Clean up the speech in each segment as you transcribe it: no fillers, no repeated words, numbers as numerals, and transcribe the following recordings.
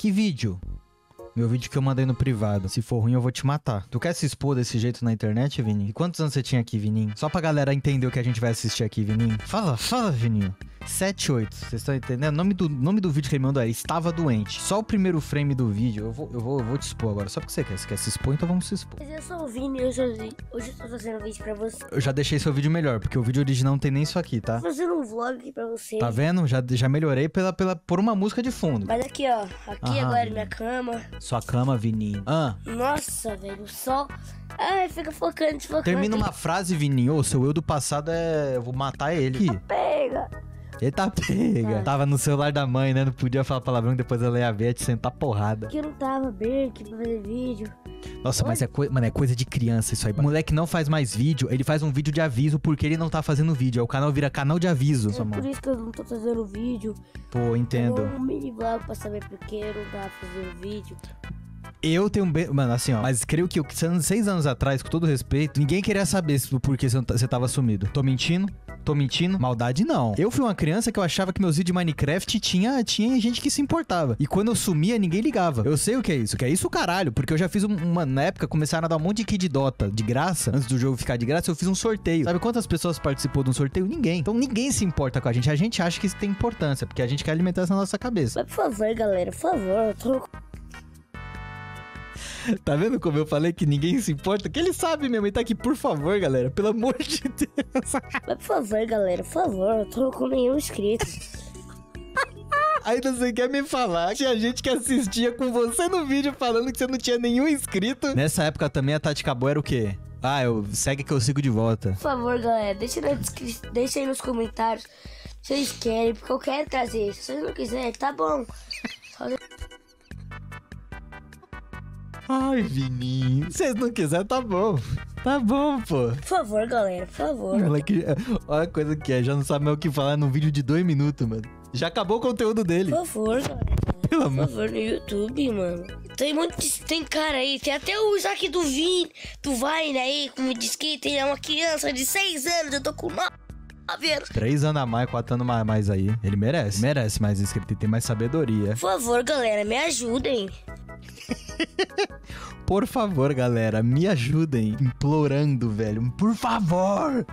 Que vídeo? Meu vídeo que eu mandei no privado. Se for ruim, eu vou te matar. Tu quer se expor desse jeito na internet, Vininho? E quantos anos você tinha aqui, Vininho? Só pra galera entender o que a gente vai assistir aqui, Vininho. Fala, Vininho. 7, 8. Vocês estão entendendo? O nome do vídeo que ele mandou era Estava Doente. Só o primeiro frame do vídeo. Eu vou te expor agora. Só porque você quer. Você quer se expor, então vamos se expor. Mas eu sou o Vini e hoje eu tô fazendo um vídeo pra você. Eu já deixei seu vídeo melhor, porque o vídeo original não tem nem isso aqui, tá? Tô fazendo um vlog aqui pra você. Tá vendo? Já melhorei por uma música de fundo. Mas aqui, ó. Aqui agora é minha cama. Sua cama, Vininho. Nossa, velho. O sol... Ai, fica focando, desfocando. Termina uma frase, Vininho. Ô, seu eu do passado eu vou matar ele. Pega. Eita, pega. Tava no celular da mãe, né? Não podia falar palavrão, depois ela ia ver, te sentar porrada. Que eu não tava bem aqui pra fazer vídeo. Nossa, mas é coisa de criança isso aí. O moleque não faz mais vídeo, ele faz um vídeo de aviso porque ele não tá fazendo vídeo. Aí o canal vira canal de aviso. É por isso que eu não tô fazendo vídeo. Pô, entendo. Um mini vlog pra saber por que eu não tava fazendo vídeo. Eu tenho Mano, assim, ó. Mas creio que 6 anos atrás, com todo respeito, ninguém queria saber por que você tava sumido. Tô mentindo? Maldade não. Eu fui uma criança que eu achava que meus vídeos de Minecraft tinha gente que se importava. E quando eu sumia, ninguém ligava. Eu sei o que é isso. Que é isso, caralho. Porque eu já fiz na época, começaram a dar um monte de Kid Dota de graça. Antes do jogo ficar de graça, eu fiz um sorteio. Sabe quantas pessoas participou de um sorteio? Ninguém. Então ninguém se importa com a gente. A gente acha que isso tem importância. Porque a gente quer alimentar isso na nossa cabeça. Mas por favor, galera. Por favor. Eu tô... Tá vendo como eu falei que ninguém se importa? Que ele sabe mesmo, ele tá aqui, por favor, galera, pelo amor de Deus. Mas por favor, galera, por favor, eu tô com nenhum inscrito. Ainda você quer me falar que tinha gente que assistia com você no vídeo falando que você não tinha nenhum inscrito? Nessa época também a tática boa era o quê? Segue que eu sigo de volta. Por favor, galera, deixa aí nos comentários se vocês querem, porque eu quero trazer. Se vocês não quiserem, tá bom. Ai, Vininho. Se vocês não quiserem, tá bom. Tá bom, pô. Por favor, galera, por favor. Moleque, olha a coisa que é. Já não sabe mais o que falar num vídeo de 2 minutos, mano. Já acabou o conteúdo dele. Por favor, galera. Pelo Por amor. favor, no YouTube, mano. Tem cara aí. Tem até o Isaac do Vine aí, como diz que tem uma criança de 6 anos. Eu tô com 9 anos. 3 anos a mais, 4 anos a mais aí. Ele merece. Merece mais inscrito e tem mais sabedoria. Por favor, galera, me ajudem. Por favor, galera, me ajudem. Implorando, velho. Por favor.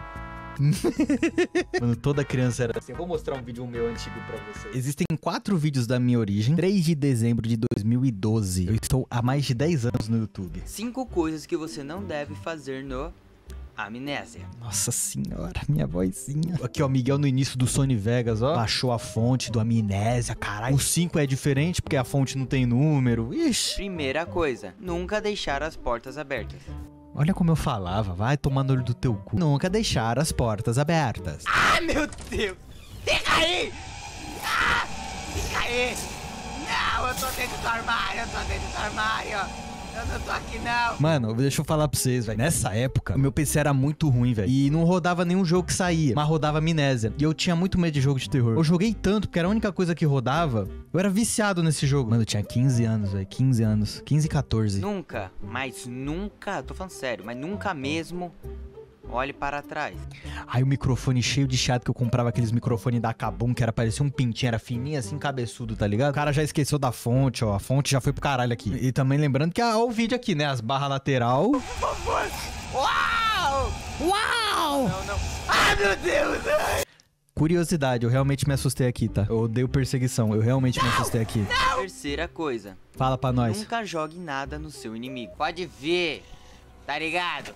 Mano, toda criança era assim. Eu vou mostrar um vídeo meu antigo pra vocês. Existem 4 vídeos da minha origem. 3 de dezembro de 2012. Eu estou há mais de 10 anos no YouTube. 5 coisas que você não deve fazer no Amnésia. Nossa senhora, minha vozinha. Aqui, ó, Miguel no início do Sony Vegas, ó. Baixou a fonte do Amnésia, caralho. O 5 é diferente porque a fonte não tem número. Ixi. Primeira coisa, nunca deixar as portas abertas. Olha como eu falava, vai tomar no olho do teu cu. Nunca deixar as portas abertas. Ah, meu Deus! Fica aí! Ah, fica aí! Não, eu tô dentro do armário, Eu não tô aqui, não. Mano, deixa eu falar pra vocês, velho. Nessa época, o meu PC era muito ruim, velho. E não rodava nenhum jogo que saía, mas rodava Amnésia. E eu tinha muito medo de jogo de terror. Eu joguei tanto, porque era a única coisa que rodava. Eu era viciado nesse jogo. Mano, eu tinha 15 anos, velho. 15 anos. 15 e 14. Nunca, mas nunca, tô falando sério, mas nunca mesmo olhe para trás. Aí o microfone cheio de chato que eu comprava, aqueles microfones da Kabum, que era parecia um pintinho, era fininho assim, cabeçudo, tá ligado? O cara já esqueceu da fonte, ó. A fonte já foi pro caralho aqui. E também lembrando que, ó, o vídeo aqui, né? As barras lateral. Por favor! Uau! Uau! Não. Ai, meu Deus! Ai. Curiosidade, eu realmente me assustei aqui, tá? Eu odeio perseguição, eu realmente me assustei aqui. Terceira coisa, Fala pra nós. nunca jogue nada no seu inimigo. Pode ver, tá ligado?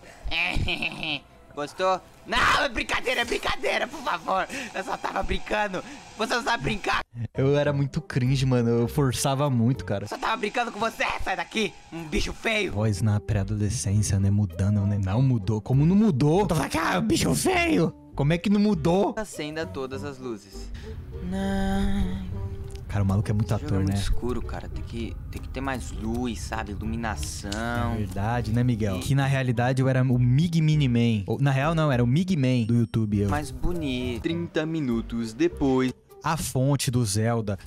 Gostou? Não, é brincadeira, por favor. Eu só tava brincando. Você não sabe brincar. Eu era muito cringe, mano. Eu forçava muito, cara. Eu só tava brincando com você. Sai daqui, um bicho feio. Voz na pré-adolescência, né? Mudando, né? Não mudou. Como não mudou? Eu tô falando, ah, bicho feio. Como é que não mudou? Acenda todas as luzes. Não. Cara, o maluco é muito Esse jogo ator, é muito né? escuro, cara. Tem que ter mais luz, sabe? Iluminação. Verdade, né, Miguel? Que na realidade eu era o Mig Miniman. Na real, não, era o Mig Man do YouTube. Eu. Mais bonito. 30 minutos depois. A fonte do Zelda.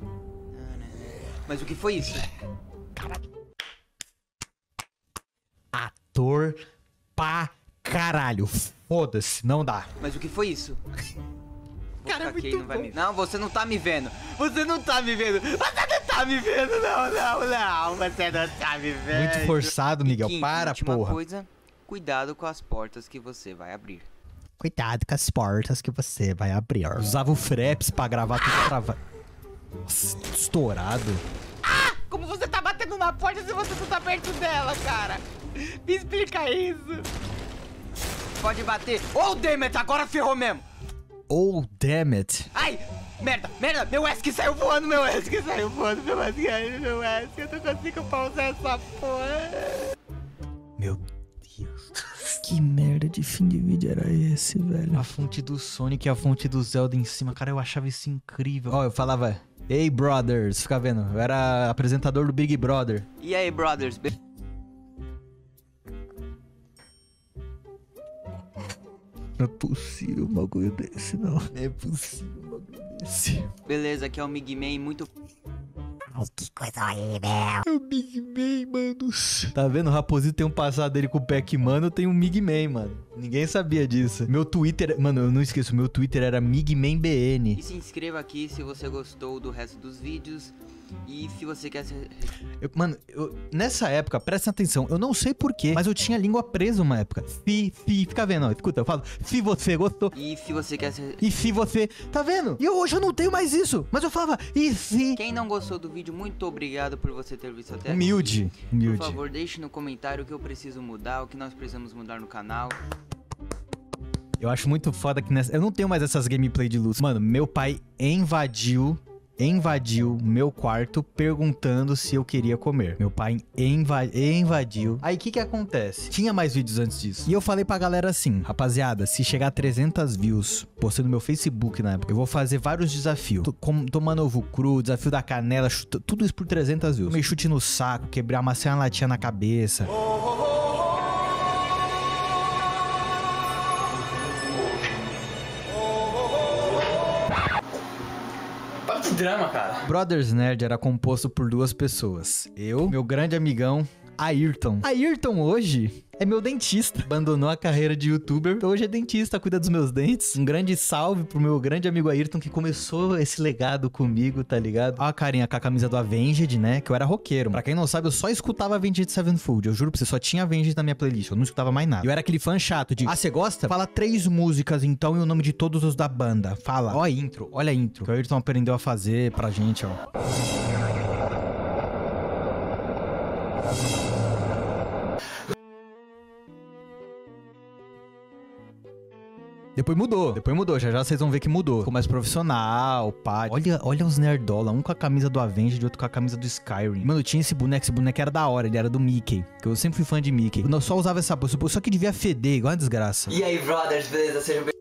Mas o que foi isso? Ator pra caralho. Foda-se, não dá. Mas o que foi isso? Cara, é Vou ficar aqui, muito não vai bom. me... Não, você não tá me vendo. Você não tá me vendo. Você não tá tá me vendo, não. Você não tá me vendo. Muito forçado, Miguel. Quinta, Para, última porra. coisa, cuidado com as portas que você vai abrir. Cuidado com as portas que você vai abrir. Usava o Fraps pra gravar tudo travado. Nossa, estourado. Como você tá batendo na porta se você não tá perto dela, cara? Me explica isso. Pode bater. Oh, Demet, agora ferrou mesmo. Oh, damn it. Ai, merda. Meu ESC saiu voando, meu ESC. Eu não consigo pausar essa porra. Meu Deus. Que merda de fim de vídeo era esse, velho? A fonte do Sonic e a fonte do Zelda em cima. Cara, eu achava isso incrível. Ó, eu falava... Hey, brothers. Fica vendo. Eu era apresentador do Big Brother. E aí, brothers? Não é possível um bagulho desse, não. Não é possível um bagulho desse. Beleza, aqui é o Migman, muito... Ai, que coisa horrível. É o Big Man, mano. Tá vendo? O Raposito tem um passado dele com o Pac-Man, eu tenho um Migman, mano. Ninguém sabia disso. Meu Twitter... Mano, eu não esqueço. Meu Twitter era MigmanBN. E se inscreva aqui se você gostou do resto dos vídeos. E se você quer ser... Nessa época, presta atenção, eu não sei porquê, mas eu tinha a língua presa uma época. Fica vendo, ó, escuta, eu falo, se você gostou. E se você quer ser... E se você... Tá vendo? E hoje eu não tenho mais isso, mas eu falava, e se... Quem não gostou do vídeo, muito obrigado por você ter visto até Humilde. aqui. Por favor, deixe no comentário o que eu preciso mudar, o que nós precisamos mudar no canal. Eu acho muito foda que nessa... Eu não tenho mais essas gameplay de luz. Mano, meu pai invadiu meu quarto perguntando se eu queria comer. Meu pai invadiu. Aí o que acontece? Tinha mais vídeos antes disso. E eu falei pra galera assim, rapaziada, se chegar a 300 views, postei no meu Facebook na época, eu vou fazer vários desafios. Tomando ovo cru, desafio da canela, tudo isso por 300 views. Tomei chute no saco, quebrar uma latinha na cabeça. Drama, cara. Brothers Nerd era composto por duas pessoas. Eu, meu grande amigão, Ayrton. Ayrton hoje é meu dentista. Abandonou a carreira de youtuber, hoje é dentista, cuida dos meus dentes. Um grande salve pro meu grande amigo Ayrton que começou esse legado comigo, tá ligado? Ó a carinha com a camisa do Avenged, né? Que eu era roqueiro. Pra quem não sabe, eu só escutava Avenged Sevenfold. Eu juro pra você, só tinha Avenged na minha playlist. Eu não escutava mais nada. Eu era aquele fã chato de... Ah, você gosta? Fala 3 músicas então e o nome de todos os da banda. Fala. Ó a intro, olha a intro. Que o Ayrton aprendeu a fazer pra gente, ó. Depois mudou, já vocês vão ver que mudou. Ficou mais profissional, pá. Olha os nerdola, um com a camisa do Avenged e outro com a camisa do Skyrim. Mano, eu tinha esse boneco era da hora, ele era do Mickey. Que eu sempre fui fã de Mickey. Eu só usava essa bolsa, só que devia feder, igual uma desgraça. E aí, brothers, beleza? Sejam bem...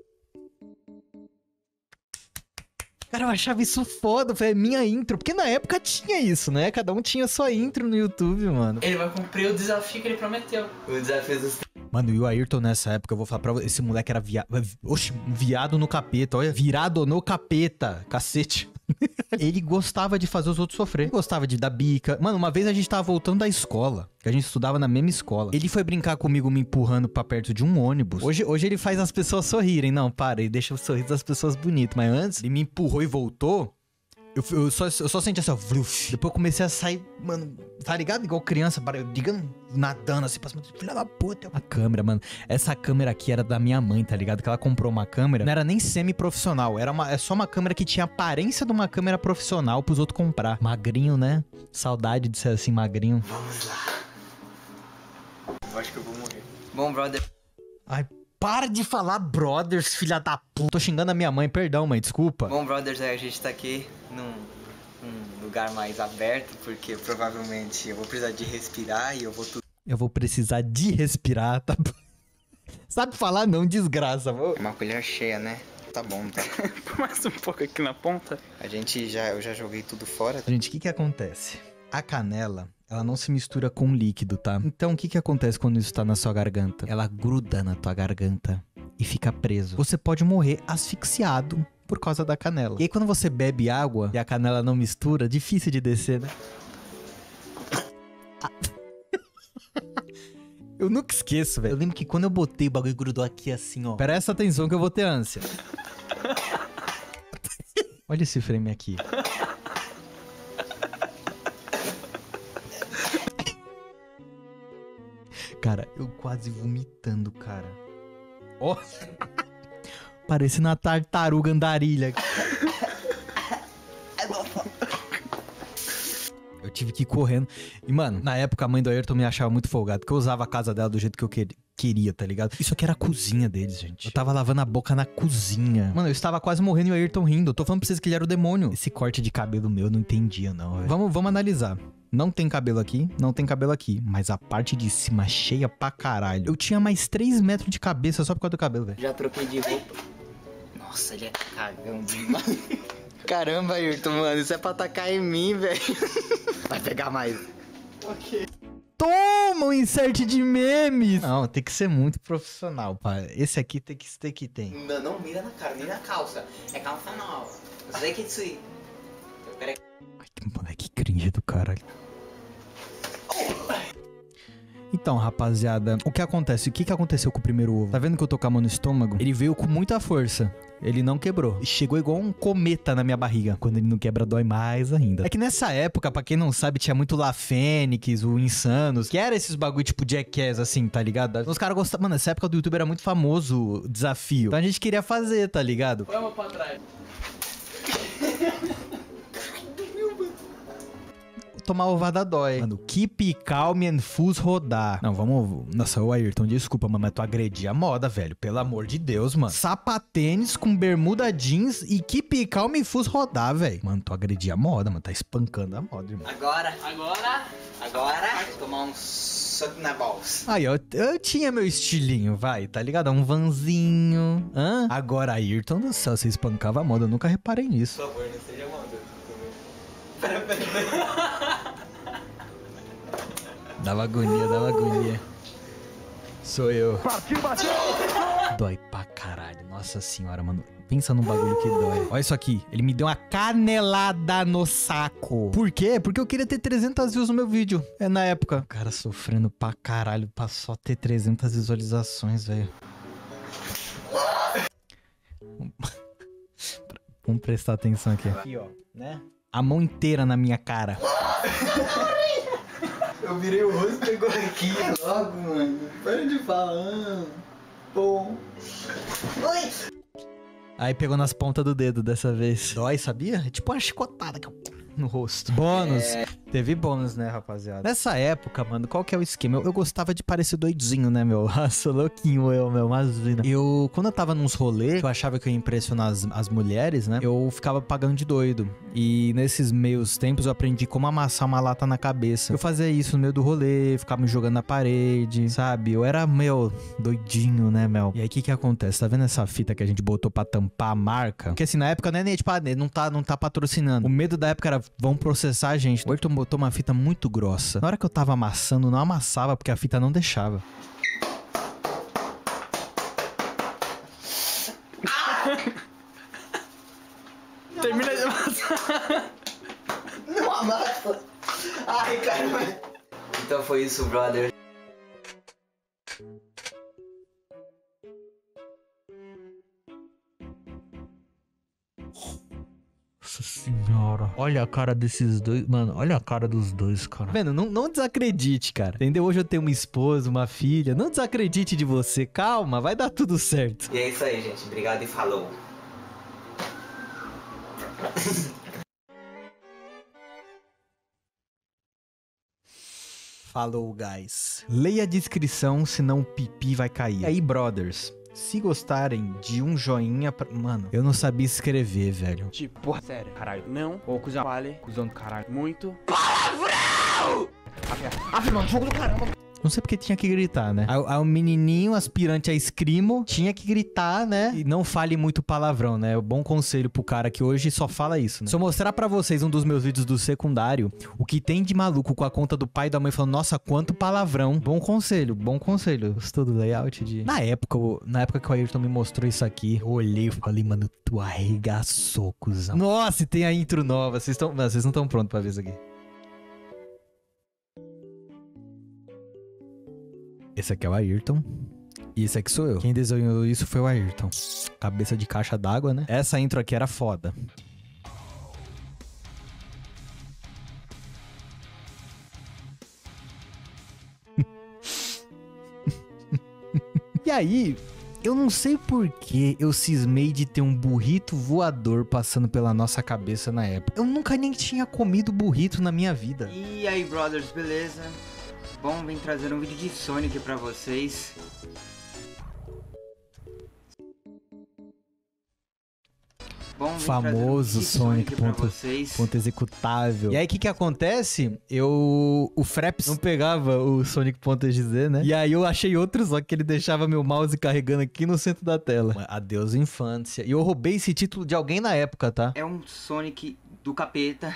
Cara, eu achava isso foda, foi a minha intro. Porque na época tinha isso, né? Cada um tinha sua intro no YouTube, mano. Ele vai cumprir o desafio que ele prometeu. O desafio dos... Mano, e o Ayrton nessa época, eu vou falar pra você, esse moleque era viado. Oxe, viado no capeta, olha. Virado no capeta, cacete. Ele gostava de fazer os outros sofrer. Ele gostava de dar bica. Mano, uma vez a gente tava voltando da escola, que a gente estudava na mesma escola. Ele foi brincar comigo me empurrando pra perto de um ônibus. Hoje ele faz as pessoas sorrirem. Não, para, ele deixa o sorriso das pessoas bonitas. Mas antes, ele me empurrou e voltou. Eu só senti assim, ó, vruf. Depois eu comecei a sair, mano, tá ligado? Igual criança, brigando, nadando assim, passando, filha da puta. A câmera, mano, essa câmera aqui era da minha mãe, tá ligado? Que ela comprou uma câmera, não era nem semi-profissional, é só uma câmera que tinha aparência de uma câmera profissional pros outros comprar. Magrinho, né? Saudade de ser assim, magrinho. Vamos lá. Eu acho que eu vou morrer. Bom, brother. Ai, para de falar brothers, filha da puta. Tô xingando a minha mãe, perdão, mãe, desculpa. Bom, brothers, a gente tá aqui num lugar mais aberto, porque provavelmente eu vou precisar de respirar e eu vou... Eu vou precisar de respirar, tá? Sabe falar não, desgraça. É uma colher cheia, né? Tá bom, tá? Mais um pouco aqui na ponta. Eu já joguei tudo fora. Gente, o que acontece? A canela, ela não se mistura com líquido, tá? Então, o que acontece quando isso tá na sua garganta? Ela gruda na tua garganta e fica preso. Você pode morrer asfixiado por causa da canela. E aí, quando você bebe água e a canela não mistura, difícil de descer, né? Eu nunca esqueço, velho. Eu lembro que quando eu botei o bagulho grudou aqui assim, ó. Presta atenção que eu vou ter ânsia. Olha esse frame aqui. Cara, eu quase vomitando, cara. Ó. Parecendo uma tartaruga andarilha. Eu tive que ir correndo. E, mano, na época a mãe do Ayrton me achava muito folgado, porque eu usava a casa dela do jeito que eu queria, tá ligado? Isso aqui era a cozinha deles, gente. Eu tava lavando a boca na cozinha. Mano, eu estava quase morrendo e o Ayrton rindo. Eu tô falando pra vocês que ele era o demônio. Esse corte de cabelo meu eu não entendia, não, velho. Vamos analisar. Não tem cabelo aqui, não tem cabelo aqui. Mas a parte de cima cheia pra caralho. Eu tinha mais 3 metros de cabeça só por causa do cabelo, velho. Já troquei de roupa. Nossa, ele é cagão demais. Caramba, Ayrton, mano, isso é pra atacar em mim, velho. Vai pegar mais. Ok. Toma um insert de memes! Não, tem que ser muito profissional, pai. Esse aqui tem que ter. Não mira na cara, nem na calça. É calça nova. Eu sei que é isso aí. Peraí. Ai, que moleque cringe do caralho. Então, rapaziada, o que acontece? O que aconteceu com o primeiro ovo? Tá vendo que eu tô com a mão no estômago? Ele veio com muita força. Ele não quebrou. E chegou igual um cometa na minha barriga. Quando ele não quebra, dói mais ainda. É que nessa época, pra quem não sabe, tinha muito La Fênix, o Insanos, que era esses bagulho tipo Jackass, assim, tá ligado? Os caras gostavam... Mano, nessa época do YouTube era muito famoso o desafio. Então a gente queria fazer, tá ligado? Vamos pra trás. Tomar ovada dói. Mano, keep calm and fus rodar. Não, vamos... Nossa, o Ayrton, desculpa, mano, mas tu agredia a moda, velho. Pelo amor de Deus, mano. Sapatênis com bermuda jeans e keep calm and fus rodar, velho. Mano, tu agredia a moda, mano. Tá espancando a moda, irmão. Agora. Vou tomar um soco na bolsa. Aí, eu tinha meu estilinho, vai, tá ligado? Um vanzinho. Hã? Agora, Ayrton do céu, você espancava a moda. Eu nunca reparei nisso. Por favor, não seja moda. Pera. Dava agonia. Sou eu. Partiu, bateu! Dói pra caralho. Nossa senhora, mano. Pensa num bagulho que dói. Olha isso aqui. Ele me deu uma canelada no saco. Por quê? Porque eu queria ter 300 views no meu vídeo. É na época. O cara sofrendo pra caralho pra só ter 300 visualizações, velho. Vamos prestar atenção aqui. Aqui, ó. Né? A mão inteira na minha cara. Eu virei o rosto e pegou aqui logo, mano. Para de falar. Bom. Oi! Aí pegou nas pontas do dedo dessa vez. Dói, sabia? É tipo uma chicotada no rosto. Bônus. Teve bônus, né, rapaziada? Nessa época, mano, qual que é o esquema? Eu gostava de parecer doidinho, né, meu? Sou louquinho eu, meu, imagina. Quando eu tava nos rolês, eu achava que eu ia impressionar as mulheres, né? Eu ficava pagando de doido. E nesses meios tempos eu aprendi como amassar uma lata na cabeça. Eu fazia isso no meio do rolê, ficava me jogando na parede, sabe? Eu era, meu, doidinho, né, meu? E aí, o que acontece? Tá vendo essa fita que a gente botou pra tampar a marca? Porque assim, na época, né, tipo, não tá patrocinando. O medo da época era, vão processar a gente. O Ayrton botou uma fita muito grossa. Na hora que eu tava amassando, não amassava porque a fita não deixava. Termina de amassar. Não amassa. Ai, caramba. Então foi isso, brother. Nossa senhora. Olha a cara desses dois. Mano, olha a cara dos dois, cara. Vendo, não desacredite, cara. Entendeu? Hoje eu tenho uma esposa, uma filha. Não desacredite de você. Calma, vai dar tudo certo. E é isso aí, gente. Obrigado e falou. Falou, guys. Leia a descrição, senão o pipi vai cair. E aí, brothers, se gostarem de um joinha pra... Mano, eu não sabia escrever, velho. Tipo, porra, sério, caralho. Não, ô cuzão, vale, cuzão do caralho. Muito. Palavrão! Mano, jogo do caramba. Não sei porque tinha que gritar, né? Aí o menininho aspirante a escrimo tinha que gritar, né? E não fale muito palavrão, né? É um bom conselho pro cara que hoje só fala isso, né? Se eu mostrar pra vocês um dos meus vídeos do secundário, o que tem de maluco com a conta do pai e da mãe falando, nossa, quanto palavrão. Bom conselho, bom conselho. Gostou do layout de... Na época que o Ayrton me mostrou isso aqui, eu olhei e falei, mano, tu arregaçou, cuzão. Nossa, e tem a intro nova. Vocês não estão prontos pra ver isso aqui. Esse aqui é o Ayrton. E esse aqui sou eu. Quem desenhou isso foi o Ayrton. Cabeça de caixa d'água, né? Essa intro aqui era foda. aí, eu não sei por que eu cismei de ter um burrito voador passando pela nossa cabeça na época. Eu nunca nem tinha comido burrito na minha vida. E aí, brothers, beleza? Bom, vim trazer um vídeo de Sonic pra vocês. Bom, Famoso Sonic, ponto executável. E aí, o que acontece? O Fraps não pegava o Sonic.exe, né? E aí eu achei outro, só que ele deixava meu mouse carregando aqui no centro da tela. Adeus infância. E eu roubei esse título de alguém na época, tá? É um Sonic do capeta.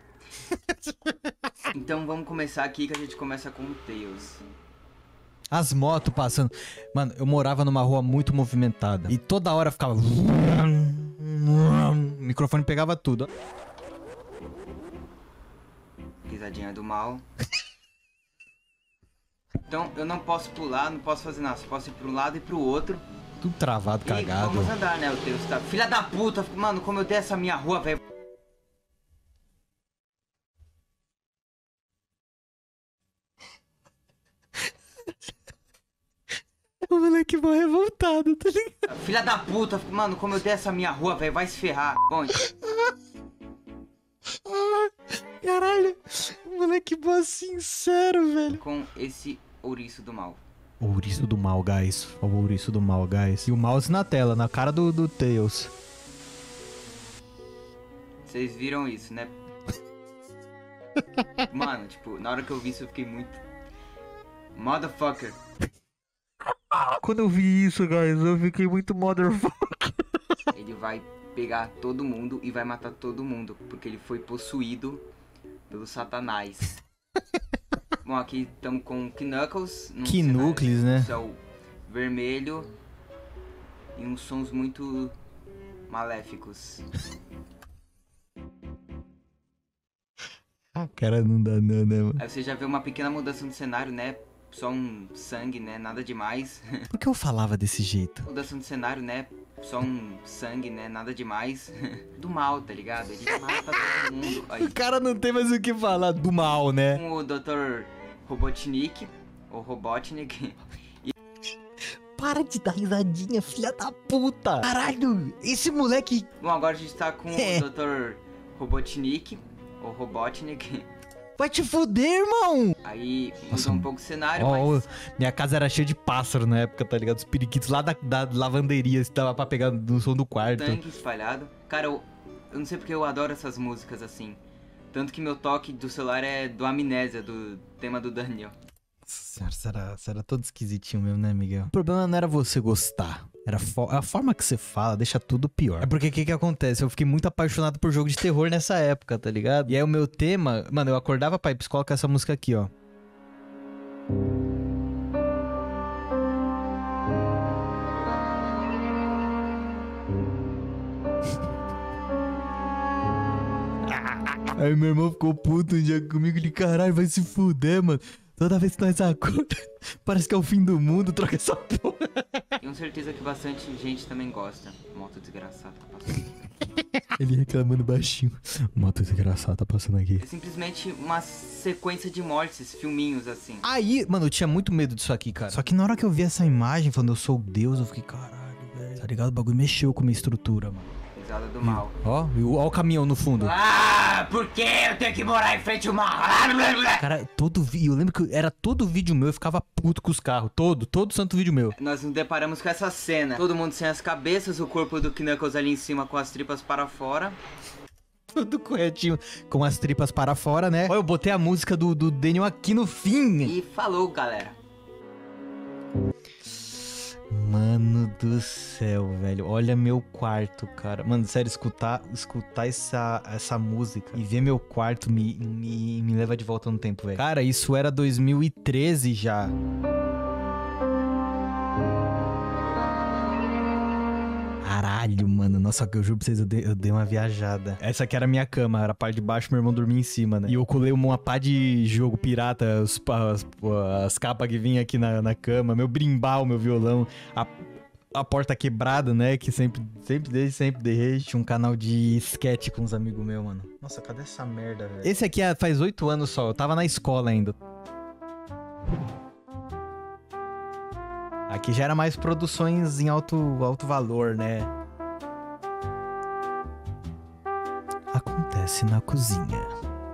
Então vamos começar aqui, que a gente começa com o Tails. As motos passando. Mano, eu morava numa rua muito movimentada. E toda hora ficava... O microfone pegava tudo. Risadinha do mal. Então eu não posso pular, não posso fazer nada. Só posso ir pra um lado e pro outro. Tudo travado, E cagado. vamos andar, né, o Tails tá... Filha da puta, mano, como eu dei essa minha rua, velho. O moleque mó revoltado, tá ligado? Filha da puta, mano, como eu dei essa minha rua, velho, vai se ferrar. Bom, Caralho, o moleque mó sincero, velho. com esse ouriço do mal. Ouriço do mal, guys. Ó, o ouriço do mal, guys. E o mouse na tela, na cara do Tails. Vocês viram isso, né? Mano, tipo, na hora que eu vi isso eu fiquei muito... Motherfucker. Quando eu vi isso, guys, eu fiquei muito motherfucker. Ele vai pegar todo mundo e vai matar todo mundo, porque ele foi possuído pelo Satanás. Bom, aqui estamos com Knuckles. Knuckles, né? Céu vermelho e uns sons muito maléficos. Cara, não dá não, né, mano? Aí você já vê uma pequena mudança no cenário, né? Só um sangue, né? Nada demais. Por que eu falava desse jeito? Mudança no cenário, né? Só um sangue, né? Nada demais. Do mal, tá ligado? Ele mata todo mundo. Aí, O cara não tem mais o que falar do mal, né? com o Dr. Robotnik, ou Robotnik. Para de dar risadinha, filha da puta. Caralho, esse moleque... Bom, agora a gente tá com É. o Dr. Robotnik, ou Robotnik. Vai te fuder, irmão. Aí Nossa, muda um pouco o cenário, Ó, mas... minha casa era cheia de pássaro na época, tá ligado? Os periquitos lá da lavanderia, se dava pra pegar no som do quarto. Tanque espalhado. Cara, eu não sei porque eu adoro essas músicas assim. Tanto que meu toque do celular é do Amnésia, do tema do Daniel. Nossa senhora, você era todo esquisitinho mesmo, né, Miguel? O problema não era você gostar. Era a forma que você fala deixa tudo pior. É porque o que acontece? Eu fiquei muito apaixonado por jogo de terror nessa época, tá ligado? E aí o meu tema... Mano, eu acordava pra ir pra escola com essa música aqui, ó. Aí meu irmão ficou puto um dia comigo de caralho, vai se fuder, mano. Toda vez que nós acordamos, parece que é o fim do mundo, troca essa porra. Tenho certeza que bastante gente também gosta. Moto desgraçada tá passando. Ele reclamando baixinho. Moto desgraçada tá passando aqui. É simplesmente uma sequência de mortes, filminhos assim. Aí, mano, eu tinha muito medo disso aqui, cara. Só que na hora que eu vi essa imagem, falando eu sou Deus, eu fiquei, caralho, velho. Tá ligado? O bagulho mexeu com a minha estrutura, mano. Risada do mal. Ó, ó o caminhão no fundo. Ah, por que eu tenho que morar em frente ao mar? Cara, eu lembro que era todo vídeo meu, eu ficava puto com os carros. Todo santo vídeo meu. Nós nos deparamos com essa cena. Todo mundo sem as cabeças, o corpo do Knuckles ali em cima com as tripas para fora. Tudo corretinho, com as tripas para fora, né? Ó, eu botei a música do Daniel aqui no fim. E falou, galera. Mano do céu, velho. Olha meu quarto, cara. Mano, sério, escutar essa música e ver meu quarto me leva de volta no tempo, velho. Cara, isso era 2013 já. Caralho, mano. Nossa, eu juro pra vocês, eu dei uma viajada. Essa aqui era a minha cama, era a parte de baixo, meu irmão dormia em cima, né? E eu colei uma pá de jogo pirata, as capas que vinha aqui na cama, meu brimbal, meu violão, a porta quebrada, né? Que sempre desde. Tinha um canal de sketch com uns amigos meus, mano. Nossa, cadê essa merda, velho? Esse aqui faz 8 anos só, eu tava na escola ainda. Aqui já era mais produções em alto valor, né? Acontece na cozinha.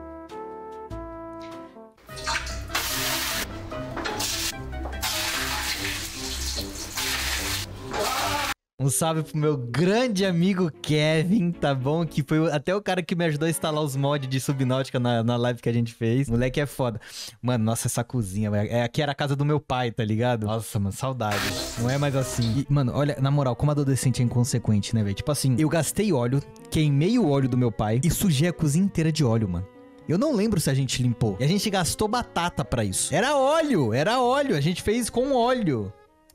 Um salve pro meu grande amigo Kevin, tá bom? Que foi até o cara que me ajudou a instalar os mods de Subnáutica na live que a gente fez. Moleque é foda. Mano, nossa, essa cozinha, velho. Aqui era a casa do meu pai, tá ligado? Nossa, mano, saudade. Não é mais assim. E, mano, olha, na moral, como adolescente é inconsequente, né, velho? Tipo assim, eu gastei óleo, queimei o óleo do meu pai e sujei a cozinha inteira de óleo, mano. Eu não lembro se a gente limpou. E a gente gastou batata pra isso. Era óleo. A gente fez com óleo.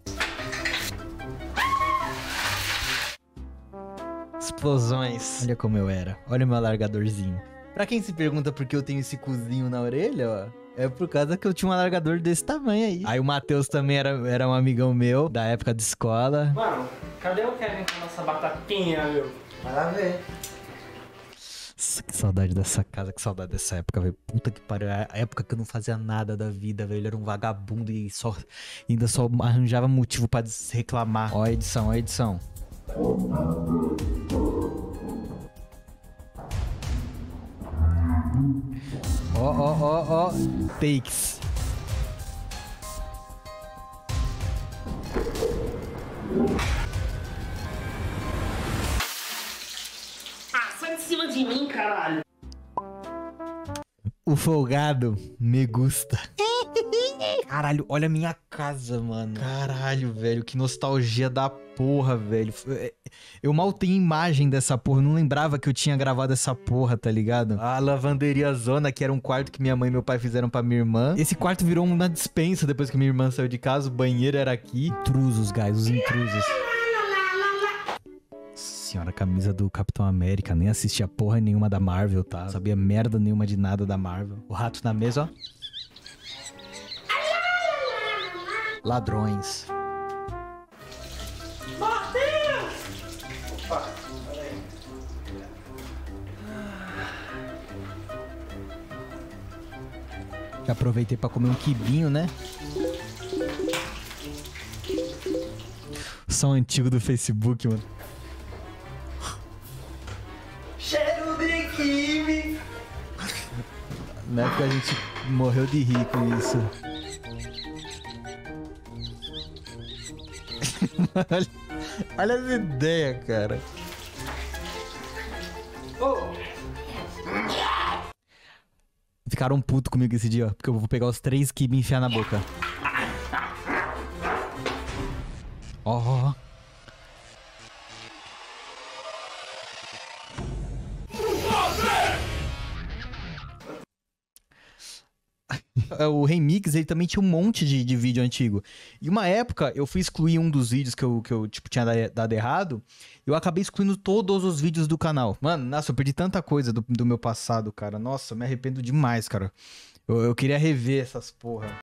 Explosões. Olha como eu era. Olha o meu alargadorzinho. Pra quem se pergunta por que eu tenho esse cozinho na orelha, ó, é por causa que eu tinha um alargador desse tamanho aí. Aí o Matheus também era um amigão meu, da época de escola. Mano, cadê o Kevin com a nossa batatinha, meu? Vai lá ver. Nossa, que saudade dessa casa, que saudade dessa época, velho. Puta que pariu. A época que eu não fazia nada da vida, velho. Era um vagabundo e ainda só arranjava motivo pra reclamar. Ó a edição, ó a edição. Ó. Takes. Ah, sai de cima de mim, caralho. O folgado me gusta. Caralho, olha a minha casa, mano. Caralho, velho, que nostalgia da porra, velho. Eu mal tenho imagem dessa porra, eu não lembrava que eu tinha gravado essa porra, tá ligado? A lavanderia zona, que era um quarto que minha mãe e meu pai fizeram pra minha irmã. Esse quarto virou uma despensa depois que minha irmã saiu de casa, o banheiro era aqui. Intrusos, guys, os intrusos. Senhora, camisa do Capitão América, nem assistia porra nenhuma da Marvel, tá? Não sabia merda nenhuma de nada da Marvel. O rato na mesa, ó. Ladrões. Opa, peraí. Já aproveitei pra comer um quibinho, né? Som antigo do Facebook, mano. Cheiro de quibe. Na época a gente morreu de rir com isso. olha as ideias, cara. Ficaram putos comigo esse dia, ó, porque eu vou pegar os 3 quibe e enfiar na boca. Ó. O Remix, ele também tinha um monte de vídeo antigo. E uma época, eu fui excluir um dos vídeos que eu tipo, tinha dado errado. Eu acabei excluindo todos os vídeos do canal. Mano, nossa, eu perdi tanta coisa do meu passado, cara. Nossa, me arrependo demais, cara. Eu queria rever essas porra.